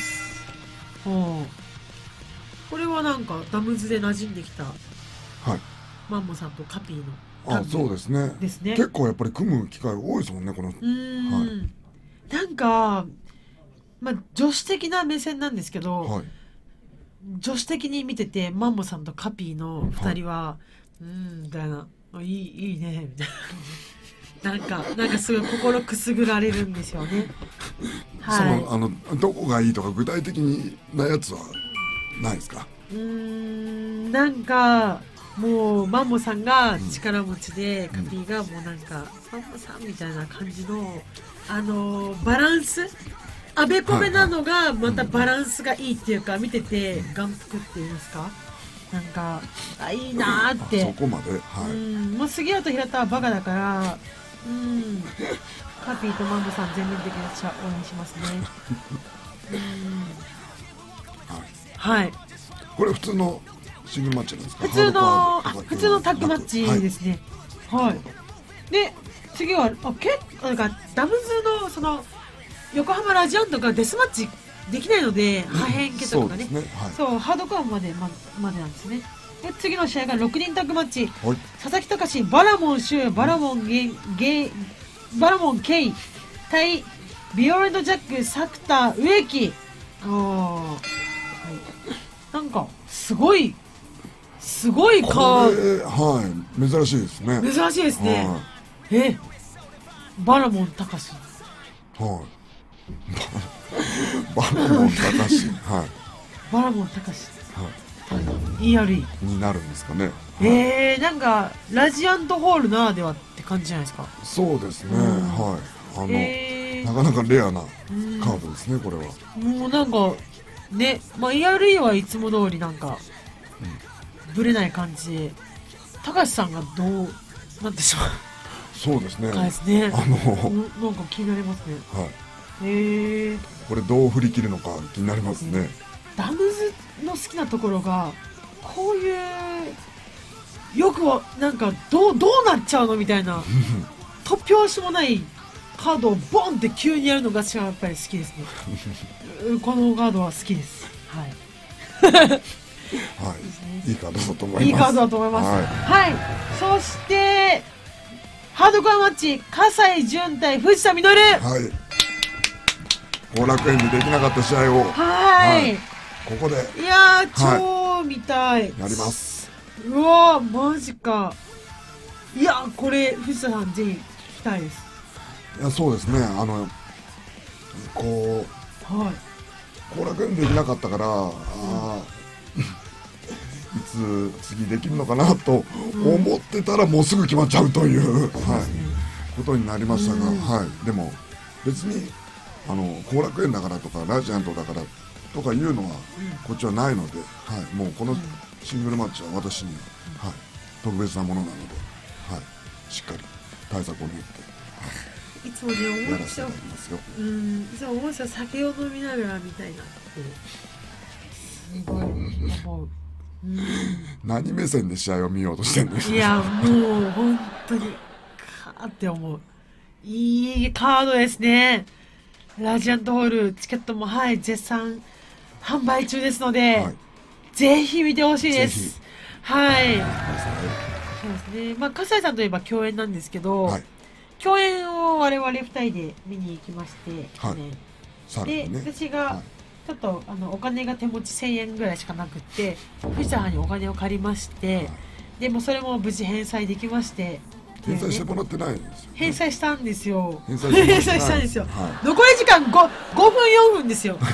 おこれはなんかダムズで馴染んできた、はい、マンモさんとカピーのあそうですねですね。 結構やっぱり組む機会多いですもんねこの。うーん、はい、なんかまあ女子的な目線なんですけど、はい、女子的に見ててマンモさんとカピーのふたりは、はい、うーんみたいないいいいねみたいななんかなんかすごい心くすぐられるんですよね。 はい、そのあのどこがいいとか具体的なやつはないですか。 うーんなんかもうマンモさんが力持ちで、うん、カピーがもうなんかマンモさんみたいな感じのあのバランスあべこべなのがまたバランスがいいっていうか見てて眼福っていうんですかなんかあいいなーって。 そこまで、はい、 うんもう杉浦と平田はバカだからうんカピーとマンボさん全面的に私は応援しますねうんはい、はい、 これ普通のシングルマッチなんですか。 普通の普通のタッグマッチですね。はい、はい、で次はあけなんかダムズのその横浜ラジアントがデスマッチできないので破片蹴とかね、そうですね、はい、そうハードコアまで、ま、までなんですね。で次の試合がろくにんタッグマッチ、はい、佐々木隆バラモンシュバラモンゲゲバラモンケイ対ビオレンドジャック作田植木。あ、はい、なんかすごいすごいカード、はい、珍しいですね。 珍しいですね、はい、えバラモン隆はいバラモン隆はいバラモン隆はい、イーアールイーになるんですかね。 えー、なんかラジアントホールならではって感じじゃないですか。 そうですね、うん、はいあの、えー、なかなかレアなカードですね、うん、これは。 もうなんかね、まあ、イーアールイー はいつも通りなんか、うん、ぶれない感じで高橋さんがどうなってしまうそうですねかですね。 あのなんか気になりますね。 はいへえ。 これどう振り切るのか気になりますね。 ダムズの好きなところがこういうよくはなんかどうどうなっちゃうのみたいな突拍子もないカードをボンって急にやるのが私はやっぱり好きですね。このカードは好きです。はい。 はい。いいカードだと思います。 いいカードだと思います。はい。はい、そしてハードコアマッチ葛西潤対藤田実。はい。 後楽園でできなかった試合を。 はい。はい、 ここで。 いやー超見たい。 やります。 うわーマジか。いやこれ藤田さんぜひ聞きたいです。 いやそうですね、あのこう、はい、後楽園できなかったから、うん、あいつ次できるのかなと思ってたら、もうすぐ決まっちゃうという、うん、はい、ことになりましたが、うん、はい、でも別にあの後楽園だからとかラジアントだからとかいうのは、うん、こっちはないので、はい、もうこのシングルマッチは私には、はい、特別なものなので、はい、しっかり対策を練って。 いつもね思っちゃう。うん、いつも思うんですよ、酒を飲みながらみたいなってすごい思う。うん、 何目線で試合を見ようとしてんの？ いやもう本当にかーって思う。いいカードですね。ラジアントホールチケットもはい絶賛販売中ですので、はい、ぜひ見てほしいです。はい。そうですね。まあ葛西さんといえば共演なんですけど。はい、共演を我々ふたりで見に行きまして、はい、で、ね、私がちょっとあのお金が手持ちせんえんぐらいしかなくって藤田さんにお金を借りまして、はい、でもそれも無事返済できまして、 返済してもらってないんですよ、ね、 返済したんですよ。 返済したんですよ、はい、残り時間 ご, ごふんよんふんですよ。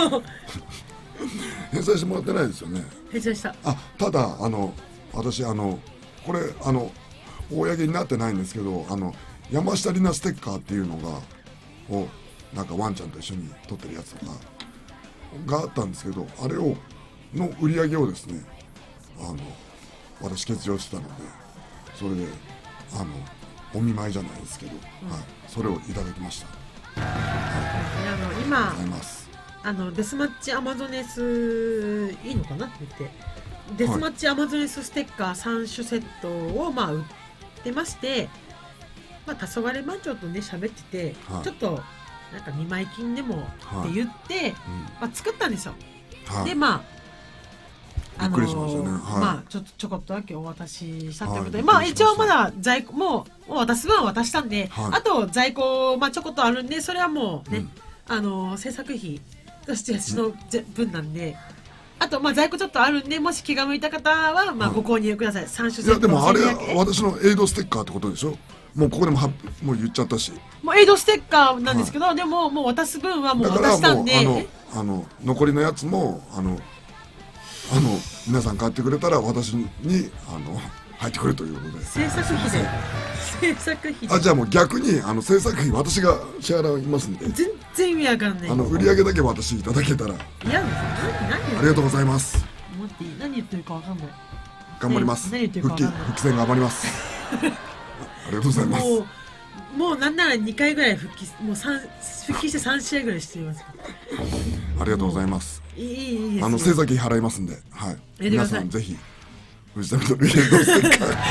返済してもらってないですよね。 返済した。 あ、ただあの私あのこれあの公になってないんですけど、あの山下里奈ステッカーっていうのがをなんかワンちゃんと一緒に撮ってるやつとかがあったんですけど、あれをの売り上げをですね、あの私欠場してたので、それであのお見舞いじゃないですけど、うん、はい、それをいただきました。はい、 あの今あのデスマッチアマゾネスいいのかなって言ってデスマッチアマゾネスステッカーさん種セットをまあ売ってまして、まあ、黄昏番長とね喋ってて、はい、ちょっとなんか見舞い金でもって言って、はい、うん、まあ、作ったんですよ。はい、でまああのーね、はい、まあちょっとちょこっとだけお渡ししたということで、はい、まあ一応まだ在庫もうもう渡す分は渡したんで、はい、あと在庫まあちょこっとあるんで、それはもうね、うん、あのー、制作費として私の分なんで。あとまあ在庫ちょっとあるんで、もし気が向いた方はまあご購入ください。さん種セット。 いやでもあれは私のエイドステッカーってことでしょ。もうここでもはもう言っちゃったし。 もうエイドステッカーなんですけど、はい、でももう渡す分はもう渡したんで。 あのあの残りのやつもあのあの皆さん買ってくれたら私にあの入ってくれということで。 制作費で。制作費で。 あ、じゃあもう逆にあの制作費私が支払いますんで。 全然意味わかんない。 あの売り上げだけ私いただけたら。いや、 何ありがとうございます。 待って何言ってるかわかんない。 頑張ります。 何言ってるかわかんない。 復帰復帰戦頑張ります。ありがとうございます。 もうもうなんならにかいぐらい復帰もう三復帰してさん試合ぐらいしています。 ありがとうございます。 いいいいです。 あの制作費払いますんで、はい。皆さんぜひ藤田みどりエイドステッカー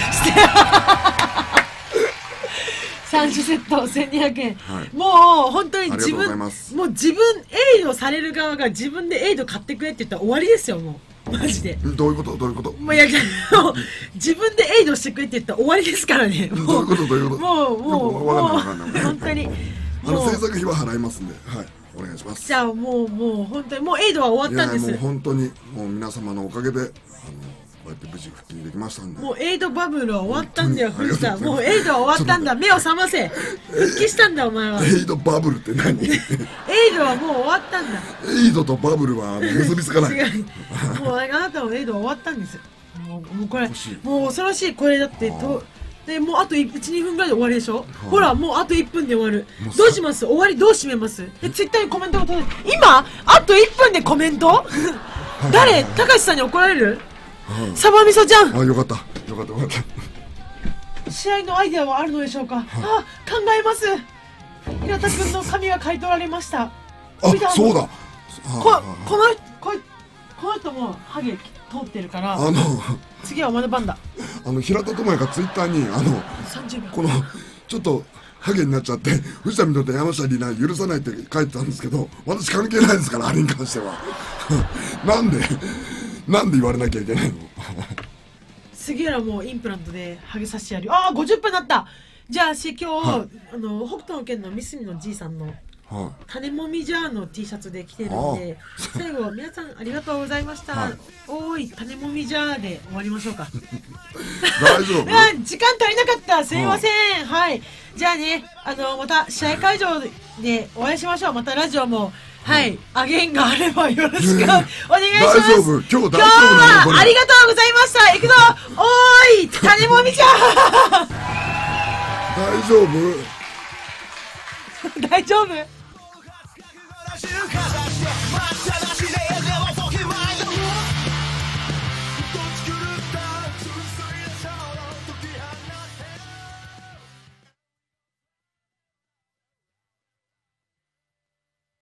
さん種セットせんにひゃくえん、はい、もう本当に自分もう自分エイドされる側が自分でエイド買ってくれって言ったら終わりですよ。もうマジでどういうことどういうこと、 もういや自分でエイドしてくれって言ったら終わりですからね。 どういうことどういうこともうもうもう本当にあの制作費は払いますんで、はい、お願いします。 じゃあもうもう本当にもうエイドは終わったんです。 いやもう本当にもう皆様のおかげであのこうやって無事復帰できましたんで、 もうエイドバブルは終わったんだよ。藤田もうエイドは終わったんだ。目を覚ませ。復帰したんだお前は。 エイドバブルって何？エイドはもう終わったんだ。 エイドとバブルは結びつかない。 違う。もうあなたのエイドは終わったんですよ。もうもうこれもう恐ろしい。これだってとでもうあといち、にふんぐらいで終わりでしょ。ほらもうあといっぷんで終わる。どうします？終わりどう締めます？でツイッターにコメントが届いて、今あといっぷんでコメント？誰？高橋さんに怒られる？サバ味噌ちゃん。 あ、よかったよかったよかった。 試合のアイデアはあるのでしょうか。あ、考えます。 平田君の髪が買い取られました。 あ、そうだ。 ここのここの人もハゲ通ってるから、 あの次はお前の番だ。 あの平田智也がツイッターにあのこのちょっとハゲになっちゃって藤田実と山下里奈許さないって書いてたんですけど、私関係ないですから、あれに関してはなんでなんで言われなきゃいけないの杉浦もインプラントでハゲさせてやるよ。ああごじゅっぷんになった。じゃあし今日、はい、あの北斗の拳の三角のじいさんの種もみじゃーの T シャツで着てるんで、最後皆さんありがとうございました、はい、おーい種もみじゃーで終わりましょうか大丈夫時間足りなかった、すいません、はい、はい、じゃあね、あのまた試合会場でお会いしましょう。またラジオもはい、アゲインがあればよろしくお願いします。 大丈夫、今日大丈夫なの？ 今日はありがとうございました。行くぞおーい種もみじゃー大丈夫大丈夫